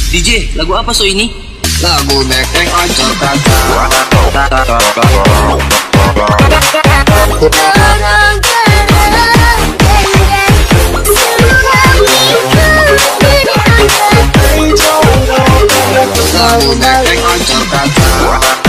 DJ, lagu apa so ini? Lagu Nekeng Oncom Lagu Nekeng Oncom